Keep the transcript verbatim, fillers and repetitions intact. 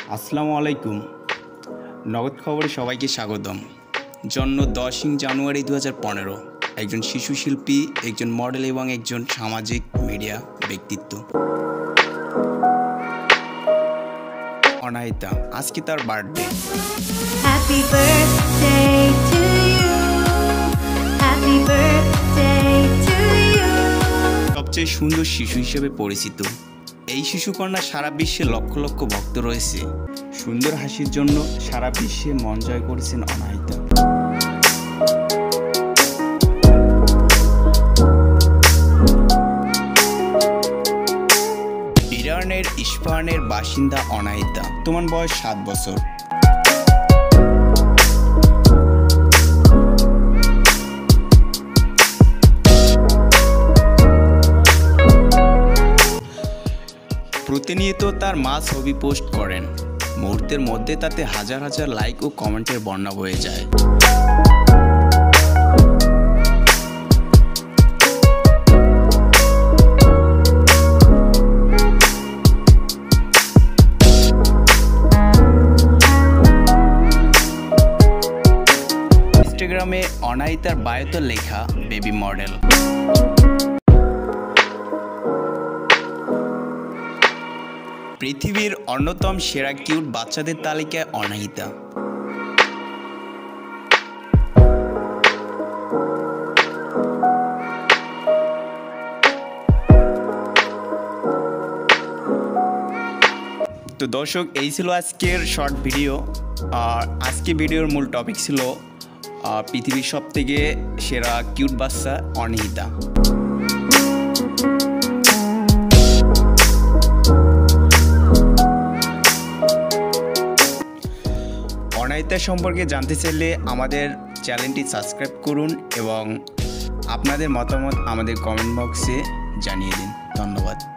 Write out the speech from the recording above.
আসসালামু আলাইকুম। নগদ খবরে সবাইকে স্বাগতম। জন্ম দশই জানুয়ারি দু হাজার পনেরো। একজন শিশু শিল্পী, একজন মডেল এবং একজন সামাজিক মিডিয়া ব্যক্তিত্ব। অনাহিতা, আজকে তার birthday. Happy birthday to you, happy birthday to you. সবচেয়ে সুন্দর শিশু হিসেবে পরিচিত এই শিশুকন্যা সারা বিশ্বে লক্ষ লক্ষ ভক্ত রয়েছে। সুন্দর হাসির জন্য সারা বিশ্বে মন জয় করেছেন অনাহিতা। ইরানের ইস্পাহানের বাসিন্দা অনাহিতা। তোমার বয়স সাত বছর। প্রতিনিয়ত তার মা ছবি পোস্ট করেন। মুহূর্তের মধ্যে তাতে হাজার হাজার লাইক ও কমেন্টের বন্যা বয়ে যায়। ইনস্টাগ্রামে অনাহিতার বায়োতে লেখা বেবি মডেল। পৃথিবীর অন্যতম সেরা কিউট বাচ্চাদের তালিকায় অনাহিতা। তো দর্শক, এই ছিল আজকের শর্ট ভিডিও। আর আজকে ভিডিওর মূল টপিক ছিল পৃথিবীর সব থেকে সেরা কিউট বাচ্চা অনাহিতা। অনাহিতা সম্পর্কে জানতে চাইলে আমাদের চ্যানেলটি সাবস্ক্রাইব করুন এবং আপনাদের মতামত আমাদের কমেন্ট বক্সে জানিয়ে দিন। ধন্যবাদ।